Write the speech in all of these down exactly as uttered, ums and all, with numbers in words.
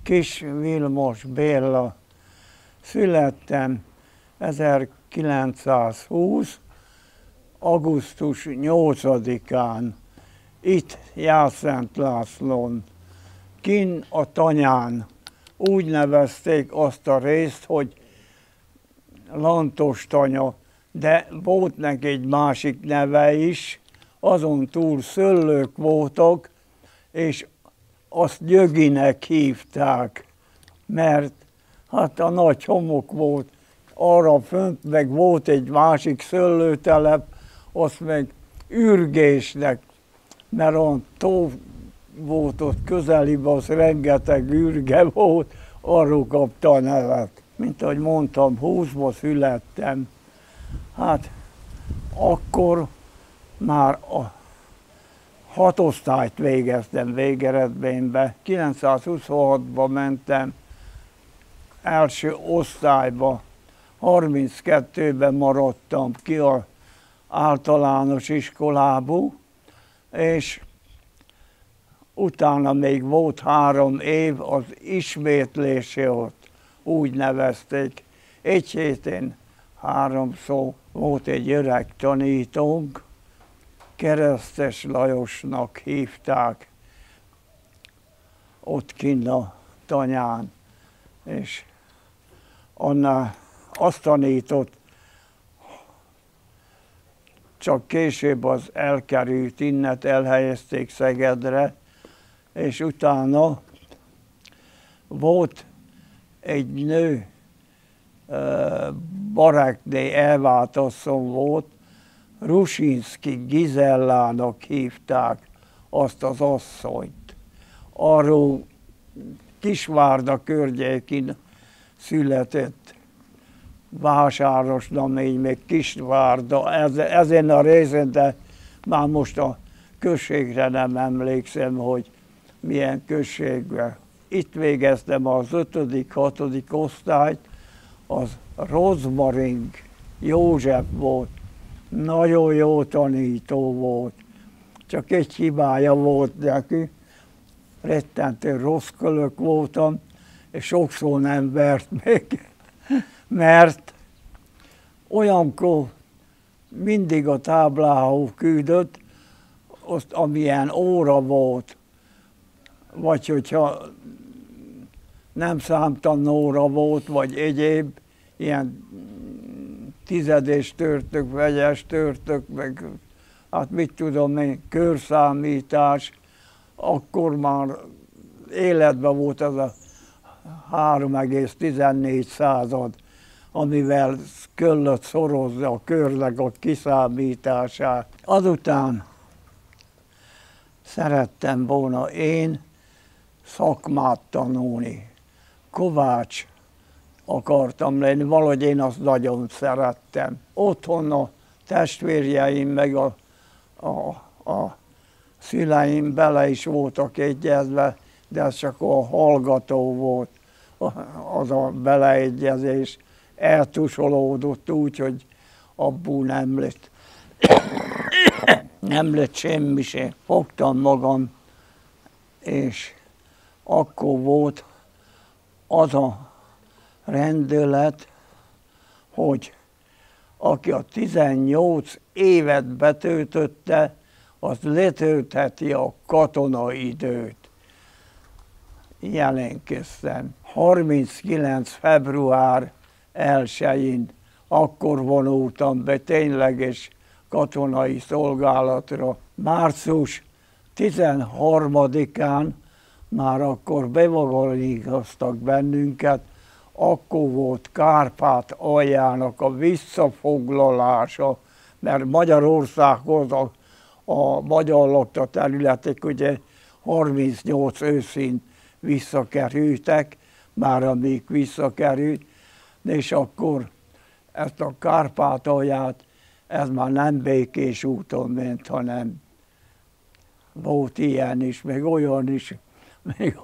Kis Vilmos Béla. Születtem ezerkilencszázhúsz. augusztus nyolcadikán itt Jászent Lászlón, kinn a Tanyán. Úgy nevezték azt a részt, hogy Lantos Tanya, de volt neki egy másik neve is, azon túl szöllők voltak, és azt Gyöginek hívták, mert hát a nagy homok volt arra fönt, meg volt egy másik szőlőtelep, azt meg Ürgésnek, mert a tó volt ott közeliben, az rengeteg ürge volt, arról kapta a nevet. Mint ahogy mondtam, húszba születtem. Hát akkor már a hat osztályt végeztem végeredménybe. kilencszázhuszonhatban mentem első osztályba, harminckettőben maradtam ki az általános iskolából, és utána még volt három év az ismétlésé ott, úgy nevezték. Egy héten háromszor volt egy öreg tanítónk, Keresztes Lajosnak hívták, ott kinn a Tanyán, és annál azt tanított, csak később az elkerült, innet elhelyezték Szegedre, és utána volt egy nő, Barekné elvált asszony volt, Rusinszky Gizellának hívták azt az asszonyt. Arról Kisvárda környékén született, Vásárosnamény, meg Kisvárda, ez, ezen a részen, de már most a községre nem emlékszem, hogy milyen községben. Itt végeztem az ötödik, hatodik osztályt, az Rozmaring József volt, nagyon jó tanító volt, csak egy hibája volt neki, rettentő rossz kölök voltam, és sokszor nem vert még, mert olyankor mindig a táblához küldött, azt amilyen óra volt, vagy hogyha nem számtanóra volt, vagy egyéb, ilyen tizedés törtök, vegyes törtök, meg hát mit tudom én, körszámítás, akkor már életben volt az a három egész tizennégy század, amivel kellett szorozni a körnek a kiszámítását. Azután szerettem volna én szakmát tanulni. Kovács akartam lenni, valahogy én azt nagyon szerettem. Otthon a testvérjeim meg a, a, a szüleim bele is voltak egyezve, de ez csak a hallgató volt, az a beleegyezés. Eltusolódott úgy, hogy abból nem lett, nem lett semmi se. Fogtam magam, és akkor volt az a rendelet, hogy aki a tizennyolc évet betöltötte, az letöltheti a katonaidőt. Jelentkeztem. harminckilenc február elsején, akkor vonultam be tényleges katonai szolgálatra. március tizenharmadikán már akkor bevagoniztak bennünket, akkor volt Kárpát-aljának a visszafoglalása, mert Magyarországhoz a, a magyar lakta területek ugye harmincnyolc őszén visszakerültek, már amíg visszakerült, és akkor ezt a Kárpátalját, ez már nem békés úton ment, hanem volt ilyen is, meg olyan is, még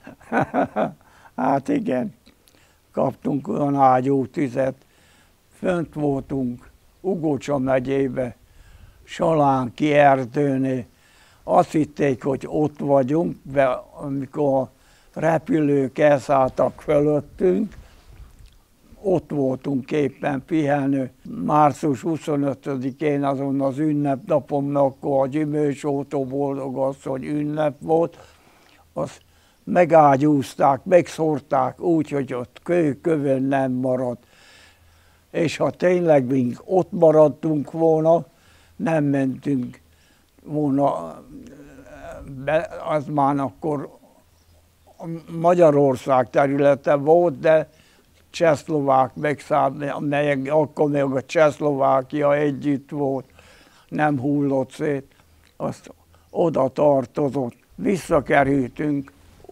hát igen, kaptunk olyan ágyútüzet, fönt voltunk Ugocsa megyébe, Salánki erdőnél, azt hitték, hogy ott vagyunk, de amikor a repülők elszálltak fölöttünk, ott voltunk éppen pihenő. március huszonötödikén azon az ünnepnapomnak, akkor a Gyümölcsótó Boldogasszony ünnep volt, azt megágyúzták, megszórták úgy, hogy ott kő kövön nem maradt. És ha tényleg mink ott maradtunk volna, nem mentünk volna be, az már akkor Magyarország területe volt, de csehszlovák megszállni, amelyek akkor még a Csehszlovákia együtt volt, nem hullott szét, azt oda tartozott. Visszakerültünk,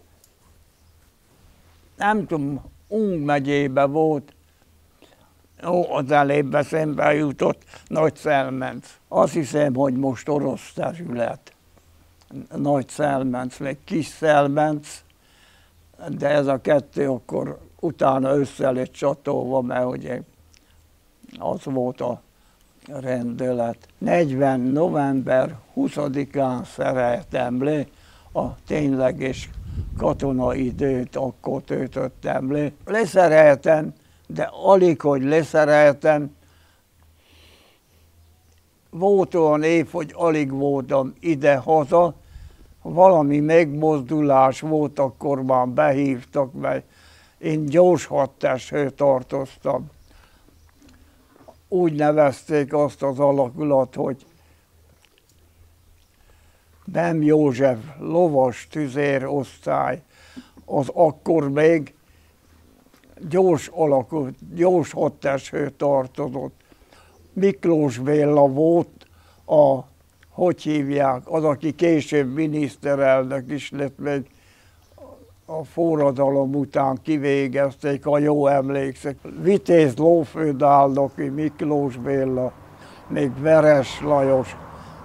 nem tudom, Ung megyébe volt, ó, az elébb eszembe jutott Nagyszelmenc. Azt hiszem, hogy most orosz terület. Nagyszelmenc, meg Kisszelmenc, de ez a kettő akkor utána össze lett csatolva, mert ugye az volt a rendelet. negyven november huszadikán szereltem le, a tényleges katonai időt akkor töltöttem le. Leszereltem, de alig, hogy leszereltem, volt olyan év, hogy alig voltam ide-haza, valami megmozdulás volt, akkor már behívtak, mert én gyors hadtesthez tartoztam. Úgy nevezték azt az alakulat, hogy Nem József lovas tüzérosztály, az akkor még gyors alakú, gyors hadtesthez tartozott. Miklós Béla volt a, hogy hívják, az, aki később miniszterelnök is lett, még a forradalom után kivégezték, ha jól emlékszek. Vitéz lófődállnoki Miklós Béla, még Veres Lajos,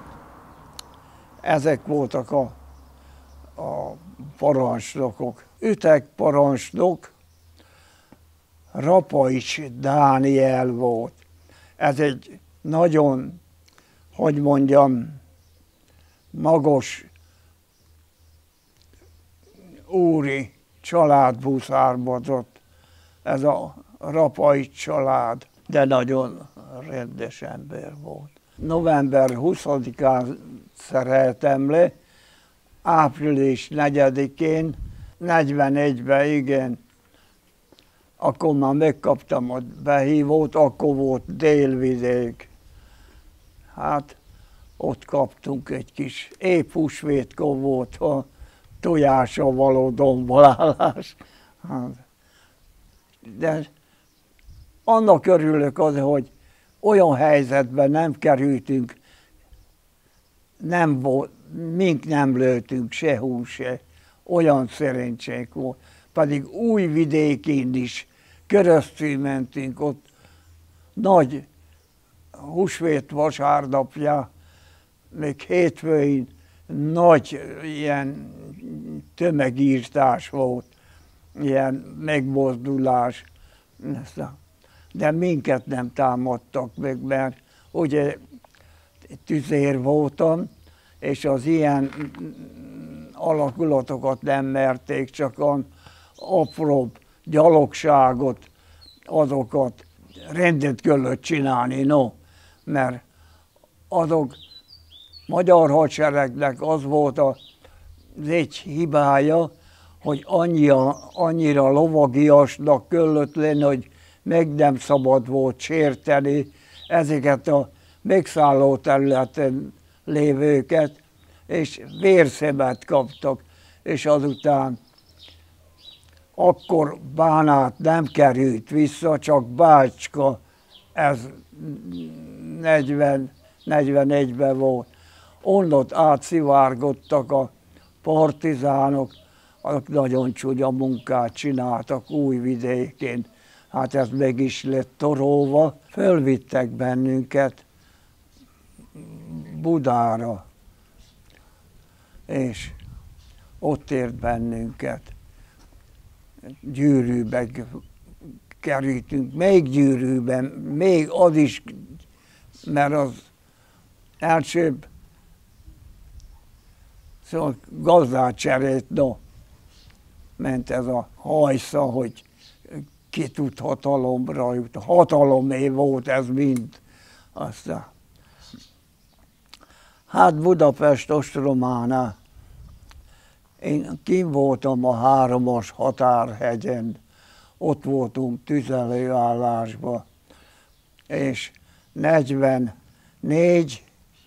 ezek voltak a, a parancsnokok. Ütegparancsnok Rapaics Dániel volt. Ez egy nagyon, hogy mondjam, magos úri családból származott, ez a Rapaics család, de nagyon rendes ember volt. november huszadikán szereltem le, április negyedikén, negyvenegyben, igen, akkor már megkaptam a behívót, akkor volt Délvidék. Hát ott kaptunk egy kis, épp húsvétkor volt a tojással való dombolálás. Hát, de annak örülök az, hogy olyan helyzetben nem kerültünk, nem volt, mink nem lőttünk se hús se, olyan szerencsénk volt. Pedig Újvidékén is keresztül mentünk, ott nagy húsvét vasárnapja, még hétfőin nagy ilyen tömegírtás volt, ilyen megmozdulás, de minket nem támadtak meg, mert ugye tüzér voltam, és az ilyen alakulatokat nem merték, csak a apróbb gyalogságot, azokat rendet kellett csinálni, no, mert azok magyar hadseregnek az volt az egy hibája, hogy annyira, annyira lovagiasnak kellett lenni, hogy meg nem szabad volt sérteni ezeket a megszálló területen lévőket, és vérszemet kaptak, és azután akkor Bánát nem került vissza, csak Bácska, ez negyven, negyvenegyben volt. Onnot átszivárgottak a partizánok, azok nagyon csúnya munkát csináltak Újvidékén. Hát ez meg is lett torolva. Fölvittek bennünket Budára, és ott ért bennünket. Gyűrűbe kerültünk, még gyűrűben, még az is, mert az elsőbb szóval gazdát cserélt, no, ment ez a hajsza, hogy ki tud hatalomra jutni. Hatalomé volt ez mind. Aztán. Hát Budapest ostrománál én kint voltam a hármas határhegyen, ott voltunk tüzelőállásban, és negyvennégy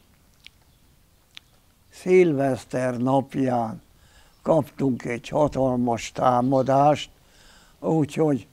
szilveszter napján kaptunk egy hatalmas támadást, úgyhogy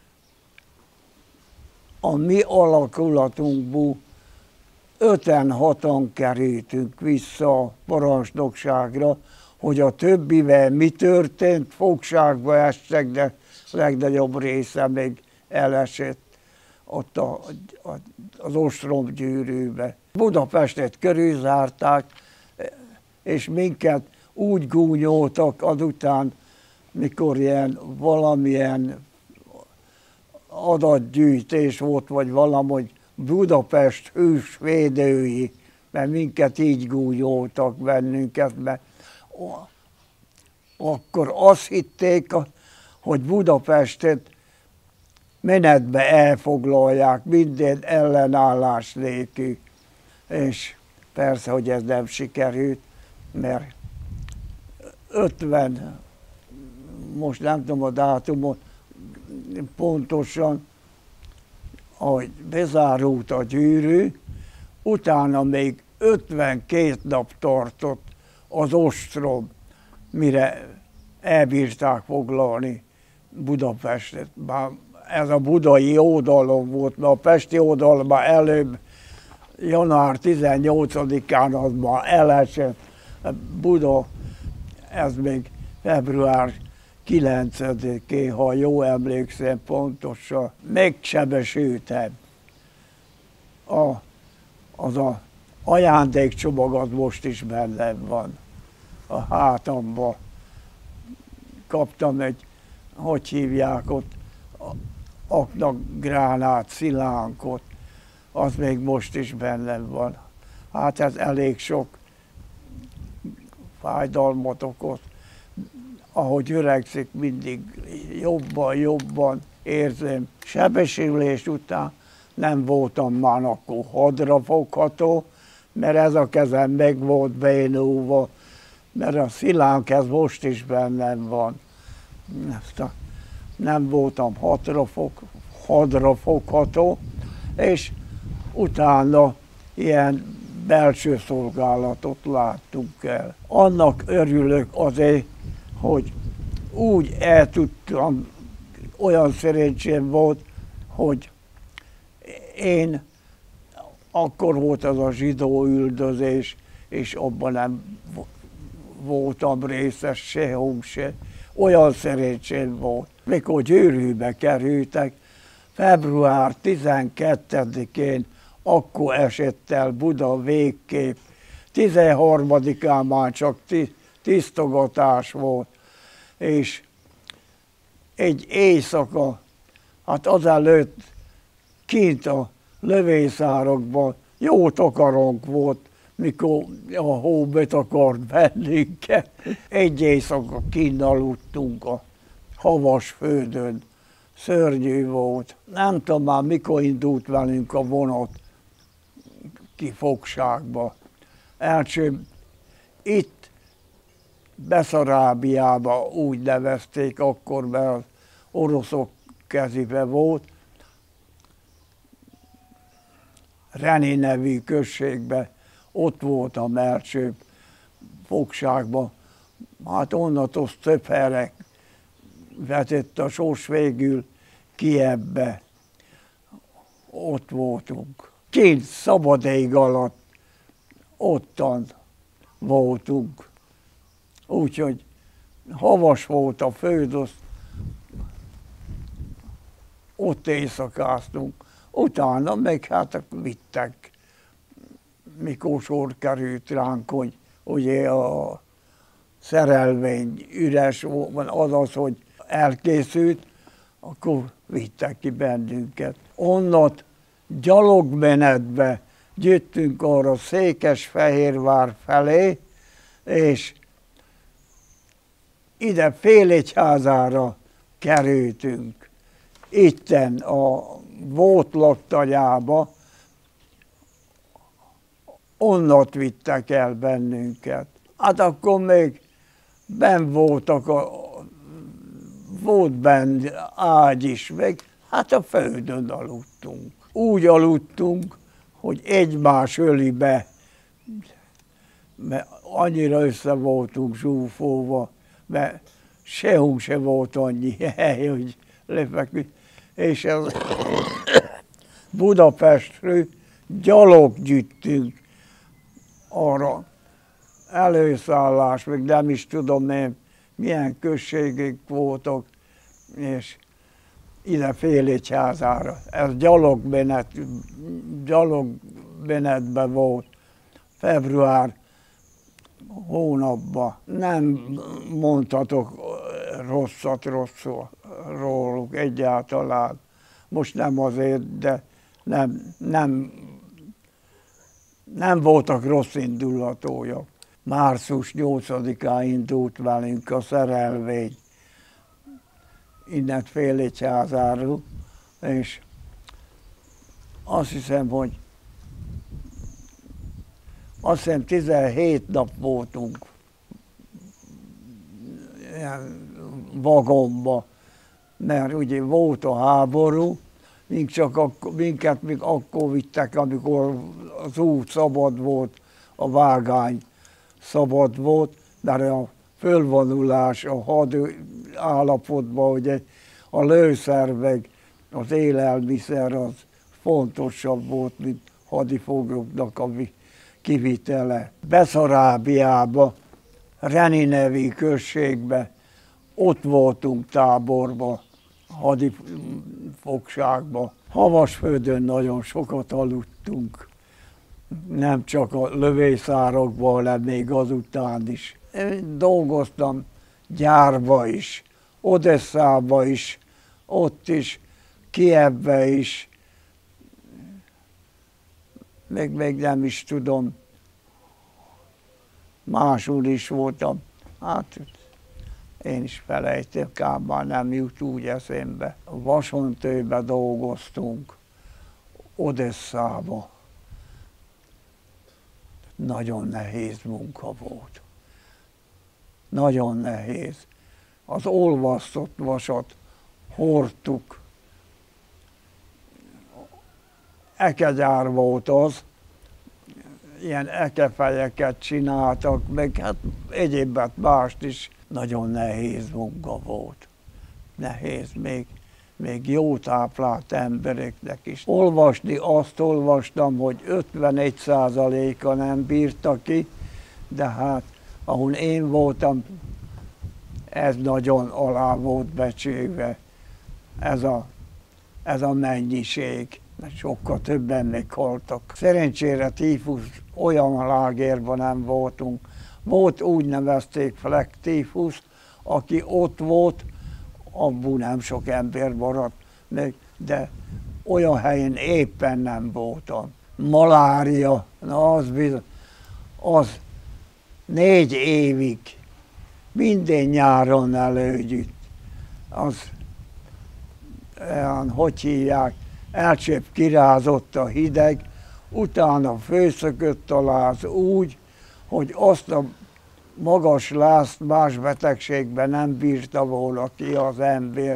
a mi alakulatunkból öten-hatan kerültünk vissza a parancsnokságra, hogy a többivel mi történt, fogságba estek, de legnagyobb része még elesett ott a, a, az ostromgyűrűbe. Budapestet körülzárták, és minket úgy gúnyoltak azután, mikor ilyen valamilyen adatgyűjtés volt, vagy valahogy Budapest hősvédői, mert minket így gúnyoltak bennünket, mert akkor azt hitték, hogy Budapestet menetbe elfoglalják, minden ellenállás nélkül. És persze, hogy ez nem sikerült, mert ötven, most nem tudom a dátumot pontosan, ahogy bezárult a gyűrű, utána még ötvenkét nap tartott az ostrom, mire elbírták foglalni Budapestet. Bár ez a budai oldalon volt, mert a pesti oldalban előbb január tizennyolcadikán az már elesett. Buda, ez még február kilencedikén, ha jól emlékszem pontosan, megsebesültem. A, az a ajándékcsomag az most is bennem van a hátamban. Kaptam egy, hogy hívják ott, aknagránát, szilánkot, az még most is bennem van. Hát ez elég sok fájdalmat okoz. Ahogy öregszik, mindig jobban, jobban érzem. Sebesülés után nem voltam már akkor hadrafogható, mert ez a kezem meg volt bénulva, mert a szilánk ez most is bennem van. Nem voltam hadrafog, hadrafogható, és utána ilyen belső szolgálatot láttunk el. Annak örülök azért, hogy úgy el tudtam, olyan szerencsém volt, hogy én, akkor volt az a zsidó üldözés, és abban nem voltam részes sehol se. Olyan szerencsém volt. Mikor gyűrűbe kerültek, február tizenkettedikén akkor esett el Buda végképp. tizenharmadikán már csak tisztogatás volt, és egy éjszaka, hát azelőtt kint a lövészárokban jó takarónk volt, mikor a hó betakart bennünket. Egy éjszaka kint aludtunk a havas földön. Szörnyű volt. Nem tudom már, mikor indult velünk a vonat ki fogságba. Első itt Beszarábiába úgy nevezték akkor, mert az oroszok kezébe volt. Reni nevű községben, ott voltam első fogságban. Hát onnantól több helyre vetett a sors, végül Kijevbe. Ott voltunk. Kint szabad ég alatt ottan voltunk. Úgyhogy havas volt a föld, ott éjszakáztunk. Utána meg hát vittek, mikor sor került ránk, hogy ugye a szerelvény üres volt, azaz, hogy elkészült, akkor vittek ki bennünket. Onnat gyalogmenetbe jöttünk arra Székesfehérvár felé, és ide Félegyházára kerültünk. Itten a volt laktanyába, onnat vittek el bennünket. Hát akkor még benn voltak, a, volt benn ágy is, meg hát a földön aludtunk. Úgy aludtunk, hogy egymás ölibe, mert annyira össze voltunk zsúfolva, mert sehol se volt annyi hely, hogy lefeküdt. És ez Budapestről gyalog gyűjtünk arra előszállás, meg nem is tudom én, milyen községek voltak, és ide Félegyházára. Ez gyalogmenet, gyalogmenetben volt február hónapban. Nem mondhatok rosszat rosszul róluk egyáltalán. Most nem azért, de nem, nem, nem voltak rossz indulatúak. március nyolcadikán indult velünk a szerelvény innen Félegyházáról, és azt hiszem, hogy azt hiszem tizenhét nap voltunk ilyen vagonba, mert ugye volt a háború, mink csak akkor, minket még akkor vittek, amikor az út szabad volt, a vágány szabad volt, mert a fölvonulás a had állapotban, ugye a lőszerveg, az élelmiszer az fontosabb volt, mint hadifoglyoknak a kivitele. Beszarábiába, Reni nevű községbe, ott voltunk táborba, hadifogságba. Havasföldön nagyon sokat aludtunk, nem csak a lövészárokban, hanem még azután is. Én dolgoztam gyárba is, Odesszába is, ott is, Kijevbe is, még, még nem is tudom, máshol is voltam. Hát én is felejtem, ám már nem jut úgy eszembe. Vasontőbe dolgoztunk, Odesszába. Nagyon nehéz munka volt. Nagyon nehéz. Az olvasztott vasat hordtuk. Ekegyár volt az, ilyen ekefejeket csináltak, meg hát egyébet mást is. Nagyon nehéz munka volt. Nehéz, még, még jó táplált embereknek is. Olvasni azt olvastam, hogy ötvenegy százaléka nem bírta ki, de hát ahol én voltam, ez nagyon alá volt becsülve, ez a, ez a mennyiség. Sokkal többen meghaltak. Szerencsére tífusz olyan lágerben nem voltunk. Volt, úgy nevezték Fleck tífusz, aki ott volt, abból nem sok ember maradt meg, de olyan helyen éppen nem voltam. Malária, na az bizony, az négy évig, minden nyáron előgyűjt. Az, olyan, hogy hívják, elcsepp kirázott a hideg, utána főszökött a láz úgy, hogy azt a magas lázt más betegségben nem bírta volna ki az ember,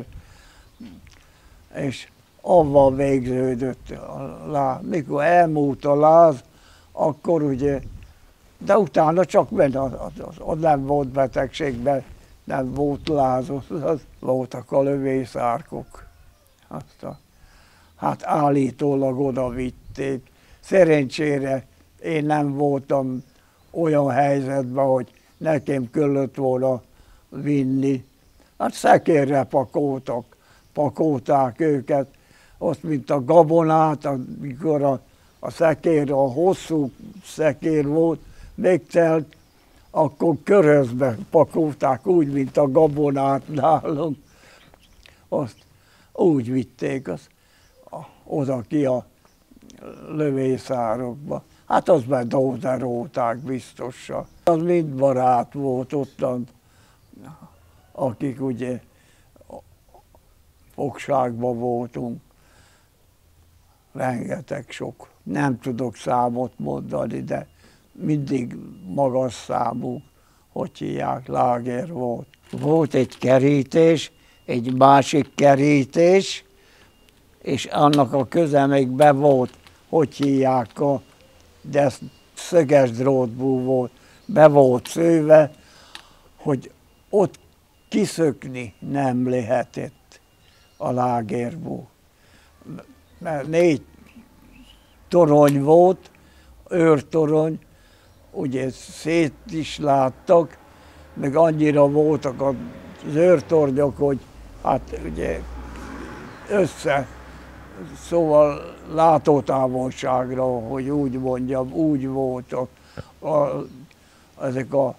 és avval végződött a láz. Mikor elmúlt a láz, akkor ugye, de utána csak benne, az, az, az nem volt betegségben, nem volt láz, az voltak a lövészárkok. Azt a, hát állítólag oda vitték. Szerencsére én nem voltam olyan helyzetben, hogy nekem kellett volna vinni. Hát szekérre pakoltak, pakolták őket, azt mint a gabonát, amikor a, a szekér, a hosszú szekér volt, megtelt, akkor körözbe pakolták, úgy, mint a gabonát nálunk. Azt úgy vitték, azt oda ki a lövészárokba. Hát az már dózerolták biztosan. Az mind barát volt ottan. akik ugye fogságban voltunk. Rengeteg sok. Nem tudok számot mondani, de mindig magas számú, hogy hívják, láger volt. Volt egy kerítés, egy másik kerítés, és annak a köze még be volt, hogy hívják, a, de ez szöges drótból volt, be volt szőve, hogy ott kiszökni nem lehetett a lágerból. Mert négy torony volt, őrtorony, ugye szét is láttak, meg annyira voltak az őrtornyok, hogy hát ugye össze, szóval látótávolságra, hogy úgy mondjam, úgy voltak a, ezek a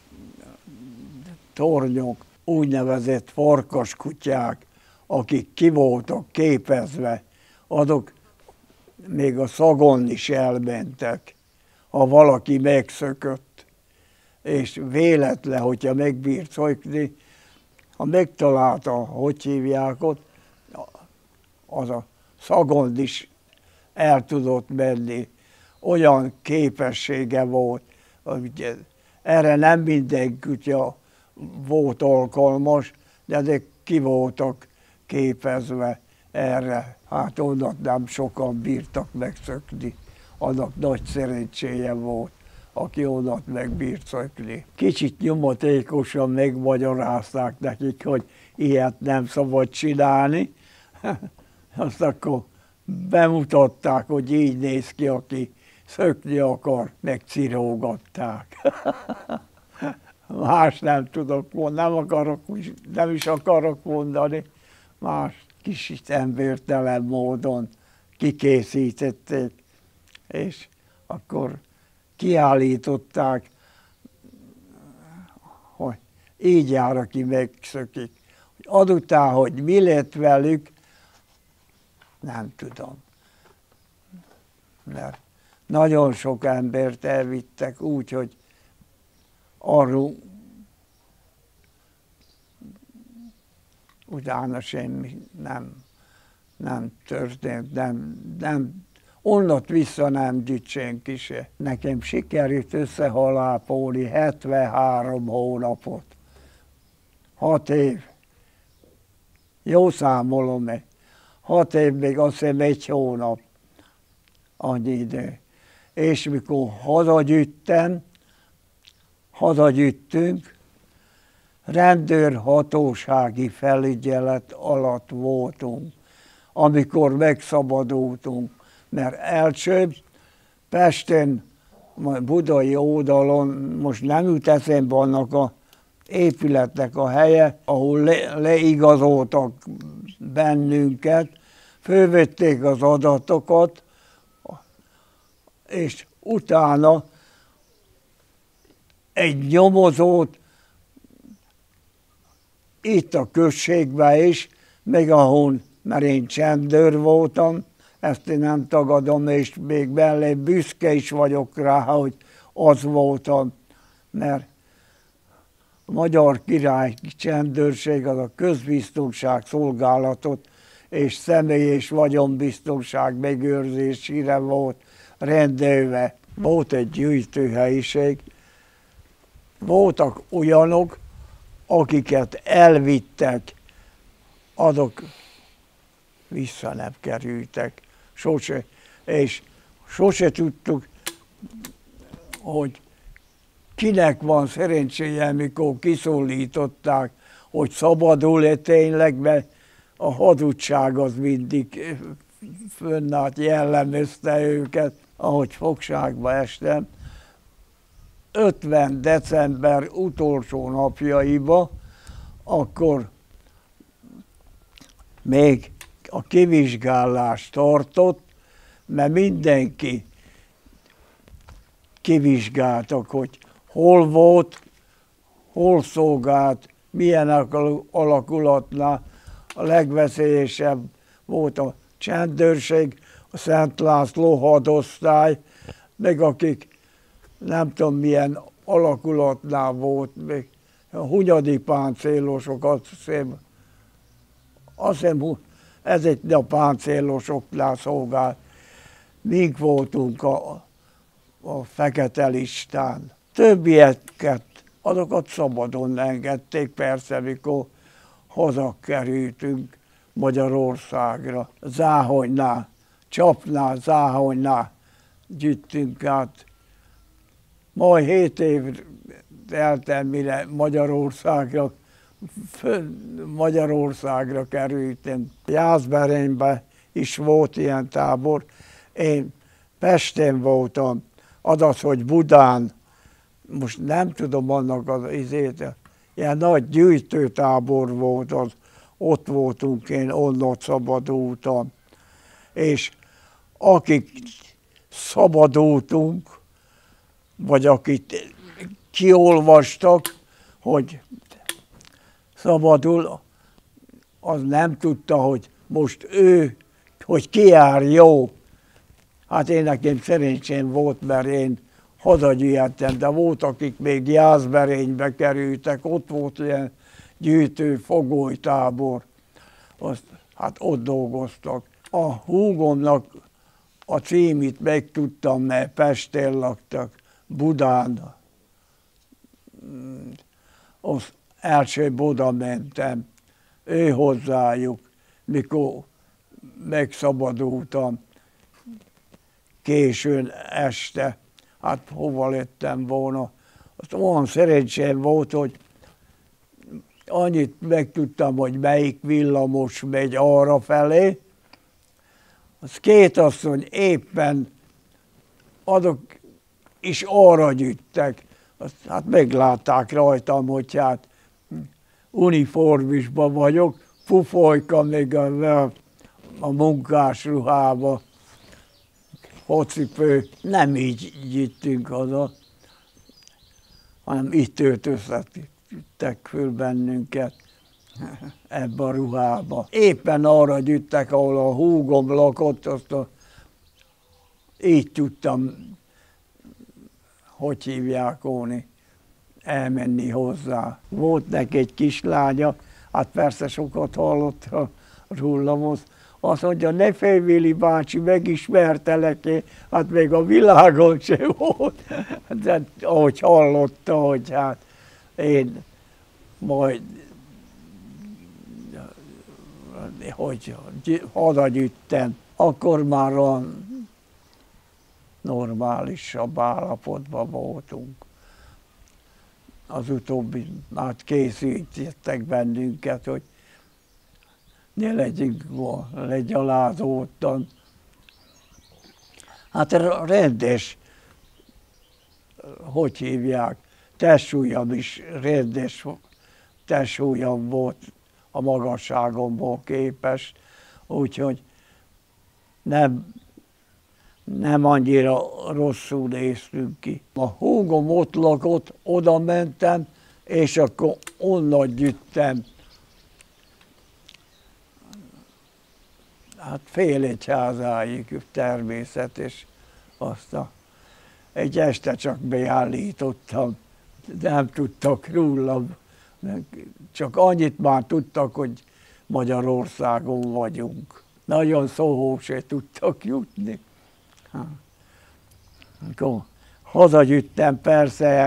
tornyok, úgynevezett farkaskutyák, akik ki voltak képezve, azok még a szagon is elmentek, ha valaki megszökött, és véletlen, hogyha megbírt szökni, ha megtalálta, hogy hívják ott, az a szagon is el tudott menni. Olyan képessége volt, hogy erre nem minden kutya volt alkalmas, de ezek ki voltak képezve erre. Hát onnan nem sokan bírtak megszökni. Annak nagy szerencséje volt, aki onnan megbírt szökni. Kicsit nyomatékosan megmagyarázták nekik, hogy ilyet nem szabad csinálni. Azt akkor bemutatták, hogy így néz ki, aki szökni akar, megcirógatták. Más nem tudok mondani, nem, akarok, nem is akarok mondani, más kicsit embertelen módon kikészítették, és akkor kiállították, hogy így jár, aki megszökik. Azután, hogy mi lett velük, nem tudom. Mert nagyon sok embert elvittek úgy, hogy arról utána semmi nem, nem történt, nem, nem, onnat vissza nem gyűjt senki se. Nekem sikerült összehalápolni hetvenhárom hónapot. Hat év. Jó számolom-e? Hat év, még azt hiszem egy hónap. Annyi idő. És mikor hazagyűjtem, hazagyűjtünk, rendőrhatósági felügyelet alatt voltunk, amikor megszabadultunk, mert elsőbb Pesten, budai oldalon, most nem jut eszembe annak a épületnek a helye, ahol le, leigazoltak bennünket, fölvették az adatokat, és utána egy nyomozót itt a községben is, meg ahol, mert én csendőr voltam, ezt én nem tagadom, és még belé büszke is vagyok rá, hogy az voltam, mert a Magyar Király Csendőrség az a közbiztonság szolgálatot és személy és vagyonbiztonság megőrzésére volt rendelve. Volt egy gyűjtőhelyiség, voltak olyanok, akiket elvittek, azok vissza nem kerültek, sose, és sose tudtuk, hogy kinek van szerencséje, mikor kiszólították, hogy szabadul-e tényleg, mert a hazugság az mindig fönnállt, jellemezte őket, ahogy fogságba estem. ötven december utolsó napjaiba, akkor még a kivizsgálást tartott, mert mindenki kivizsgáltak, hogy hol volt, hol szolgált, milyen alakulatnál. A legveszélyesebb volt a csendőrség, a Szent László hadosztály, meg akik nem tudom milyen alakulatnál volt, még A hunyadi páncélosok, azt hiszem, azt hiszem, ezek a páncélosoknál szolgált. Mink voltunk a, a fekete listán. Többieket, azokat szabadon engedték, persze, mikor hazakerültünk Magyarországra. Záhonynál, Csapnál, Záhonynál gyűjtünk át. Majd hét év eltem, mire Magyarországra, Magyarországra kerültem. Jászberényben is volt ilyen tábor. Én Pesten voltam, azaz, hogy Budán, most nem tudom annak az izét, ilyen nagy gyűjtőtábor volt az, ott voltunk, én onnan szabadultam. És akik szabadultunk, vagy akit kiolvastak, hogy szabadul, az nem tudta, hogy most ő, hogy ki jár jó. Hát én nekem szerencsém volt, mert én hazagyűjtem, de volt, akik még Jászberénybe kerültek, ott volt ilyen gyűjtő fogolytábor, azt, hát ott dolgoztak. A húgomnak a címét megtudtam, mert Pesten laktak, Budán. Az első oda mentem, ő hozzájuk, mikor megszabadultam későn este. Hát hova lettem volna. Azt olyan szerencsém volt, hogy annyit megtudtam, hogy melyik villamos megy arra felé. Az két asszony éppen azok is arra gyűjtek. Azt, hát meglátták rajtam, hogy hát uniformisban vagyok, pufolyka még a, a munkás ruhába, hocipő, nem így gyűjtünk haza, hanem itt öltöztettek föl bennünket ebbe a ruhába. Éppen arra gyűjtek, ahol a húgom lakott, azt a, így tudtam, hogy hívják óni, elmenni hozzá. Volt neki egy kislánya, hát persze sokat hallott rólam, azt mondja, ne félj, Vili bácsi, megismertelek én, hát még a világon sem volt. De ahogy hallotta, hogy hát én majd, hogy hazagyűjtem, akkor már a normálisabb állapotban voltunk. Az utóbbi, hát készítettek bennünket, hogy ne legyünk legyalázódtan. Hát rendes, hogy hívják, testsúlyam is rendes testsúlyam volt a magasságomból képest, úgyhogy nem, nem annyira rosszul néztünk ki. A húgom ott lakott, oda mentem, és akkor onnan gyűjtem. Hát fél egy házáig természetes, aztán egy este csak beállítottam, nem tudtak rólam, csak annyit már tudtak, hogy Magyarországon vagyunk. Nagyon szóhó se tudtak jutni. Akkor hazagyűjtem persze,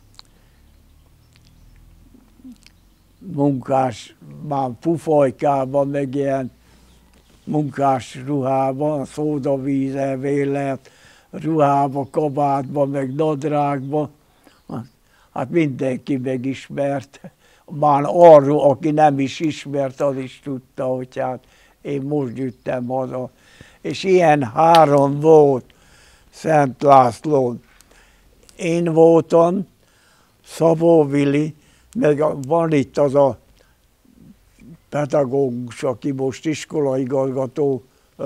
munkás, már pufolykában, meg ilyen munkás ruhában, szódavíz elvélet, ruhába, kabátba, meg nadrágba. Hát mindenki megismert. Már arról, aki nem is ismert, az is tudta, hogy hát én most gyűjtem haza. És ilyen három volt Szent Lászlón. Én voltam, Szabó Vili, meg van itt az a pedagógus, aki most iskolaigazgató,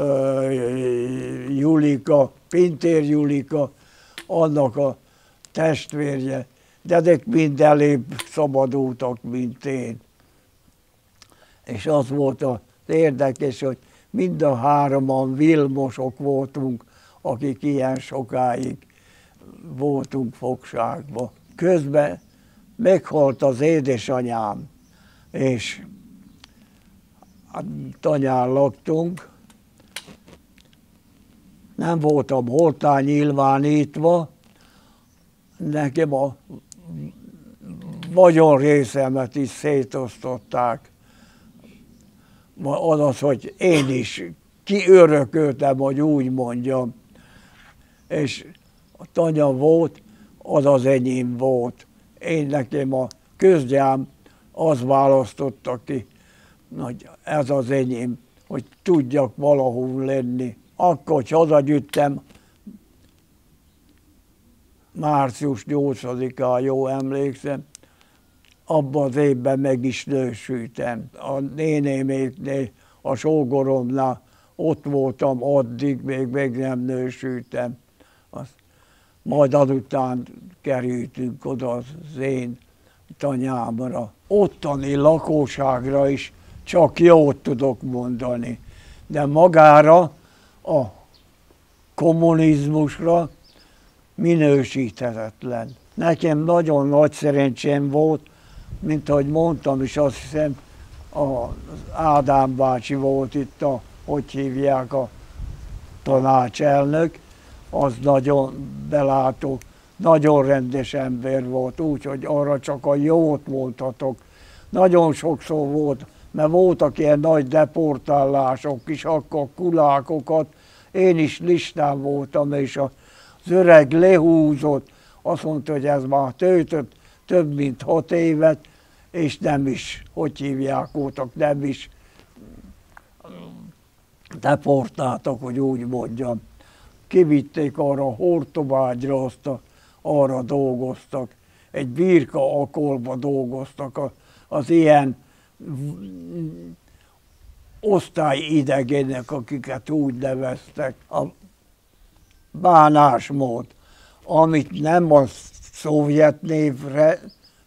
Julika, Pintér Julika, annak a testvérje, de ezek mind elébb szabadultak, mint én. És az volt az érdekes, hogy mind a hároman Vilmosok voltunk, akik ilyen sokáig voltunk fogságban. Közben meghalt az édesanyám, és hát tanyán laktunk. Nem voltam holtán nyilvánítva, nekem a vagyonrészemet is szétosztották. Az, hogy én is kiörököltem, hogy úgy mondjam. És a tanya volt, az az enyém volt. Én nekem a közgyám az választotta ki, hogy ez az enyém, hogy tudjak valahol lenni. Akkor, hogy hazagyűjtem, március nyolcadikán, jól emlékszem, abban az évben meg is nősültem. A nénéméknél, a sógoromnál ott voltam addig, még meg nem nősültem. Azt, majd azután kerültünk oda az én tanyámra. Ottani lakóságra is csak jót tudok mondani, de magára a kommunizmusra minősíthetetlen. Nekem nagyon nagy szerencsém volt, mint ahogy mondtam is, azt hiszem, az Ádám bácsi volt itt a, hogy hívják, a tanácselnök, az nagyon belátó, nagyon rendes ember volt, úgyhogy arra csak a jót mondhatok. Nagyon sokszor volt, mert voltak ilyen nagy deportálások is, akkor kulákokat, én is listán voltam, és az öreg lehúzott, azt mondta, hogy ez már töltött több mint hat évet, és nem is, hogy hívják, voltak, nem is deportáltak, hogy úgy mondjam. Kivitték arra a Hortobágyra, azt a, arra dolgoztak, egy birka akolba dolgoztak, az ilyen osztályidegenek, akiket úgy neveztek. A bánásmód, amit nem a szovjet névre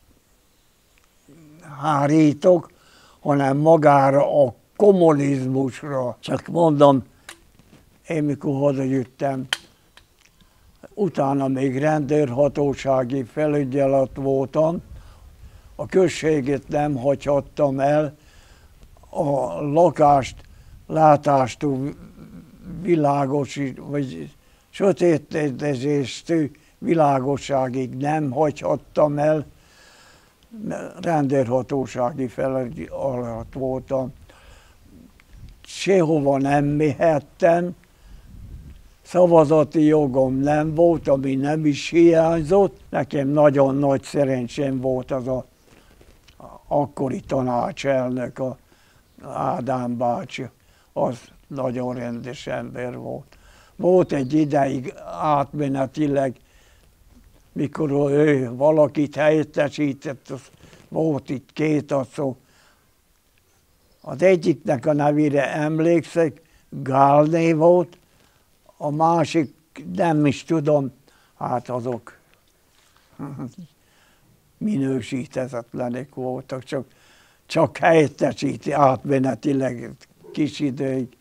hárítok, hanem magára a kommunizmusra. Csak mondom, én mikor hazajöttem, utána még rendőrhatósági felügyelet voltam, a községet nem hagyhattam el, a lakást látástól világosít, vagy sötétedéstől világosságig nem hagyhattam el, rendőrhatósági felügyelet voltam. Sehova nem mehettem, szavazati jogom nem volt, ami nem is hiányzott. Nekem nagyon nagy szerencsém volt az a, a akkori tanácselnök, a Ádám bácsi, az nagyon rendes ember volt. Volt egy ideig átmenetileg, mikor ő valakit helyettesített, volt itt két asszony. Az egyiknek a nevére emlékszek, Gálné volt, a másik nem is tudom, hát azok minősíthetetlenek voltak, csak, csak helyettesíti átmenetileg kis időig.